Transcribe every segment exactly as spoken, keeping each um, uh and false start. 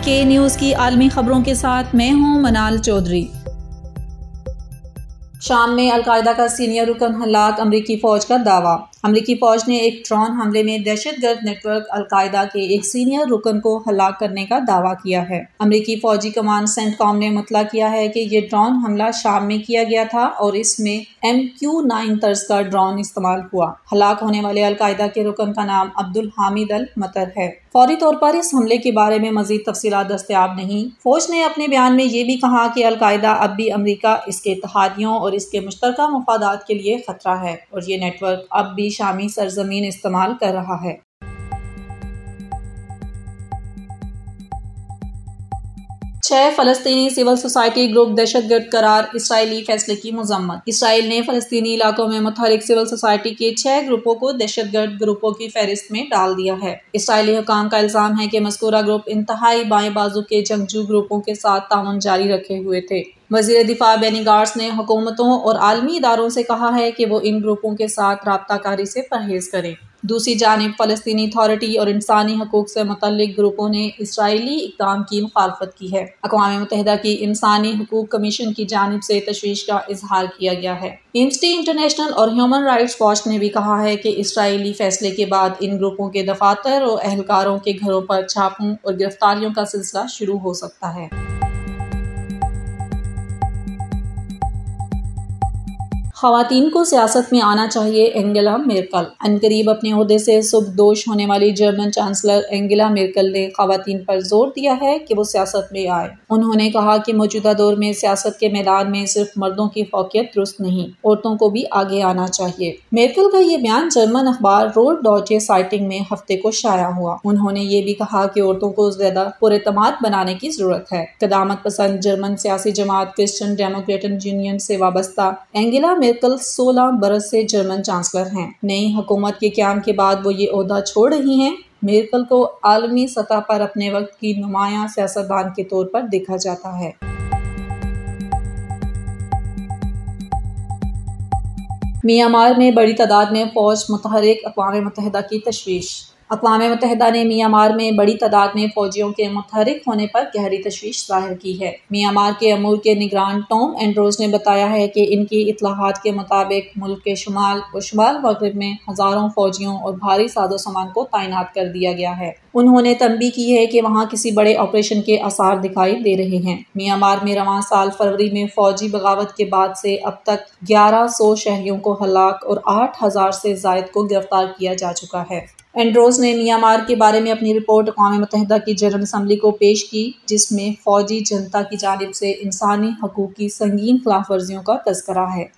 के न्यूज़ की आलमी खबरों के साथ मैं हूं मनाल चौधरी। शाम में अलकायदा का सीनियर रुकन हलाक, अमरीकी फ़ौज का दावा। अमरीकी फ़ौज ने एक ड्रोन हमले में दहशतगर्द नेटवर्क अलकायदा के एक सीनियर रुकन को हलाक करने का दावा किया है। अमरीकी फ़ौजी कमान सेंटकॉम ने मुतला किया है कि ये ड्रोन हमला शाम में किया गया था और इसमें एम क्यू नाइन तर्ज का ड्रोन इस्तेमाल हुआ। हलाक होने वाले अलकायदा के रुकन का नाम अब्दुल हामिद अल मतर है। फौरी तौर पर इस हमले के बारे में मजीद तफसीलात दस्तयाब नहीं। फौज ने अपने बयान में ये भी कहा कि अलकायदा अब भी अमरीका, इसके इत्तहादियों और इसके मुश्तरका मफादात के लिए खतरा है और ये नेटवर्क अब भी शामी सरजमीन इस्तेमाल कर रहा है। छह फलस्तीनी सिविल सोसाइटी ग्रुप दहशतगर्द करार, इसराइली फैसले की मजम्मत। इसराइल ने फलस्तीनी इलाकों में मुतहरिक सिविल सोसाइटी के छह ग्रुपों को दहशतगर्द ग्रुपों की फहरिस्त में डाल दिया है। इसराइली हुकाम का इल्जाम है कि मज़कूरा ग्रुप इंतहाई बाएं बाजू के जंगजू ग्रुपों के साथ ताउन जारी रखे हुए थे। वज़ीर दिफा बेनी गाट्स ने हुकूमतों और आलमी इदारों से कहा है कि वो इन ग्रुपों के साथ राब्ताकारी से परहेज करें। दूसरी जानिब फ़लस्तीनी अथॉरिटी और इंसानी हकूक़ से मुतल्लिक ग्रुपों ने इसराइली इक़दाम की मुखालफत की है। अक़वाम मुत्तहिदा की इंसानी हकूक़ कमीशन की जानिब से तशवीश का इजहार किया गया है। एम्नेस्टी इंटरनेशनल और ह्यूमन राइट्स वॉच ने भी कहा है कि इसराइली फैसले के बाद इन ग्रुपों के दफातर और अहलकारों के घरों पर छापों और गिरफ्तारियों का सिलसिला शुरू हो सकता है। ख़वातीन को सियासत में आना चाहिए, एंगेला मेर्केल। अनकरीब अपने ओहदे से सुबकदोश होने वाली जर्मन चांसलर एंगेला मेर्केल ने ख़वातीन पर जोर दिया है कि वो सियासत में आए। उन्होंने कहा कि मौजूदा दौर में सियासत के मैदान में सिर्फ मर्दों की फौकियत दुरुस्त नहीं, औरतों को भी आगे आना चाहिए। मेर्केल का ये बयान जर्मन अखबार रोड डॉचे साइटिंग में हफ्ते को शाया हुआ। उन्होंने ये भी कहा कि औरतों को ज्यादा पुरएतमाद बनाने की जरूरत है। क़दामत पसंद जर्मन सियासी जमात क्रिश्चियन डेमोक्रेटिक यूनियन से वाबस्ता एंगेला मेर्केल सोलह बरस से जर्मन चांसलर हैं। नई हुकूमत के क़याम के बाद वो ये ओहदा छोड़ रही हैं। मेर्केल को आलमी सतह पर अपने वक्त की नुमायां सियासतदान के तौर पर देखा जाता है। म्यांमार में बड़ी तादाद में फौज मुतहरिक, अक़वाम मुत्तहिदा की तशवीश। अक़वाम मुत्तहिदा ने म्यांमार में बड़ी तादाद में फौजियों के मुतहरिक होने पर गहरी तशवीश ज़ाहिर की है। म्यांमार के अमूर के निगरान टॉम एंड्रोज ने बताया है कि इनकी इत्तलाहात के मुताबिक मुल्क के शुमाल और शुमाल मगरिब में हज़ारों फौजियों और भारी साजो सामान को तैनात कर दिया गया है। उन्होंने तंबीह की है कि वहाँ किसी बड़े ऑपरेशन के आसार दिखाई दे रहे हैं। म्यांमार में रवां साल फरवरी में फौजी बगावत के बाद से अब तक ग्यारह सौ शहरियों को हलाक और आठ हजार से ज़ायद को गिरफ्तार किया जा चुका है। एंड्रोज ने म्यांमार के बारे में अपनी रिपोर्ट अक़वाम मुत्तहिदा की जनरल असम्बली को पेश की, जिसमें फौजी जनता की जानिब से इंसानी हकूक़ की संगीन खिलाफ वर्जियों का तज़किरा है।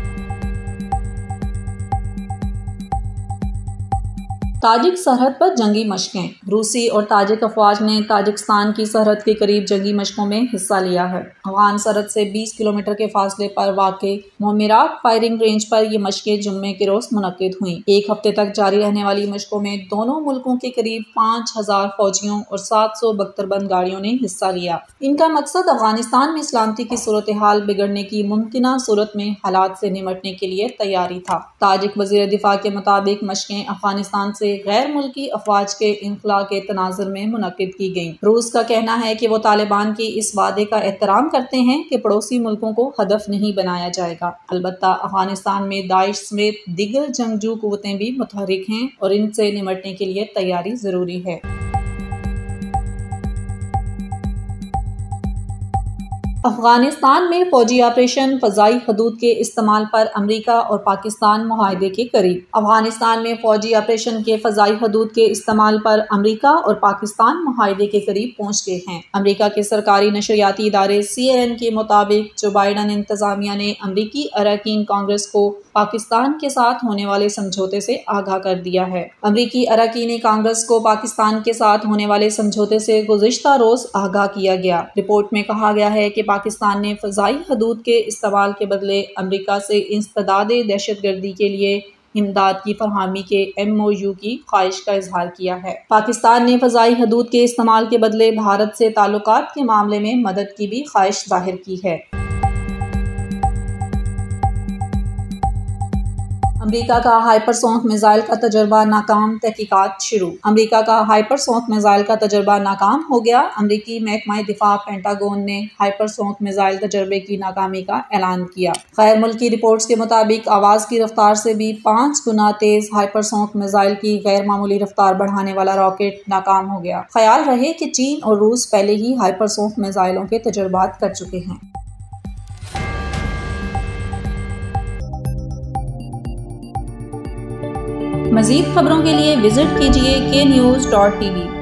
ताजिक सरहद पर जंगी मशकें। रूसी और ताजिक अफवाज ने ताजिकिस्तान की सरहद के करीब जंगी मशकों में हिस्सा लिया है। अफगान सरहद से बीस किलोमीटर के फासले पर वाक़े मोमिरात फायरिंग रेंज पर ये मशकें जुम्मे के रोज़ मुनक्किद हुई। एक हफ्ते तक जारी रहने वाली मशकों में दोनों मुल्कों के करीब पाँच हजार फौजियों और सात सौ बख्तरबंद गाड़ियों ने हिस्सा लिया। इनका मकसद अफगानिस्तान में सलामती की सूरत हाल बिगड़ने की मुमकिना सूरत में हालात से निमटने के लिए तैयारी था। ताजिक वज़ीर दिफा के मुताबिक मशकें अफगानिस्तान से गैर मुल्की अफवाज के इनखला के तनाजुर में मुनक्किद की गयी। रूस का कहना है कि वो तालिबान की इस वादे का एहतराम करते हैं कि पड़ोसी मुल्कों को हदफ नहीं बनाया जाएगा। अलबत्ता अफगानिस्तान में दाइश समेत दीगर जंगजू कुव्वतें भी मुतहरिक हैं और इनसे निमटने के लिए तैयारी जरूरी है। अफगानिस्तान में फौजी ऑपरेशन, फ़ज़ाई हदूद के इस्तेमाल पर अमरीका और पाकिस्तान मुआहदे के करीब। अफगानिस्तान में फौजी ऑपरेशन के फ़ज़ाई हदूद के इस्तेमाल पर अमरीका और पाकिस्तान मुआहदे के करीब पहुँच गए हैं। अमरीका के सरकारी नशरियाती इदारे सी एन एन के मुताबिक जो बाइडन इंतज़ामिया ने अमरीकी अरकान कांग्रेस को पाकिस्तान के साथ होने वाले समझौते से आगाह कर दिया है। अमरीकी अरकान कांग्रेस को पाकिस्तान के साथ होने वाले समझौते से गुज़िश्ता रोज़ आगाह किया गया। रिपोर्ट में कहा गया है कि पाकिस्तान ने फ़ज़ाई हदूद के इस्तेमाल के बदले अमरीका से इंसदादे दहशतगर्दी के लिए इमदाद की फरहमी के एम ओ यू की ख्वाहिश का इजहार किया है। पाकिस्तान ने फ़ज़ाई हदूद के इस्तेमाल के बदले भारत से ताल्लुकात के मामले में मदद की भी ख्वाहिश जाहिर की है। अमेरिका का हाइपरसोनिक मिसाइल का तजर्बा नाकाम, तहकीकात शुरू। अमेरिका का हाइपरसोनिक मिसाइल का तजर्बा नाकाम हो गया। अमेरिकी महकमा दिफा पेंटागन ने हाइपरसोनिक मिसाइल तजर्बे की नाकामी का ऐलान किया। गैर मुल्की रिपोर्ट्स के मुताबिक आवाज की रफ्तार से भी पाँच गुना तेज हाइपरसोनिक मिसाइल की गैर मामूली रफ्तार बढ़ाने वाला रॉकेट नाकाम हो गया। ख्याल रहे कि चीन और रूस पहले ही हाइपरसोनिक मिसाइलों के तजुर्बात कर चुके हैं। मज़ीद खबरों के लिए विजिट कीजिए के न्यूज़ डॉट टी वी।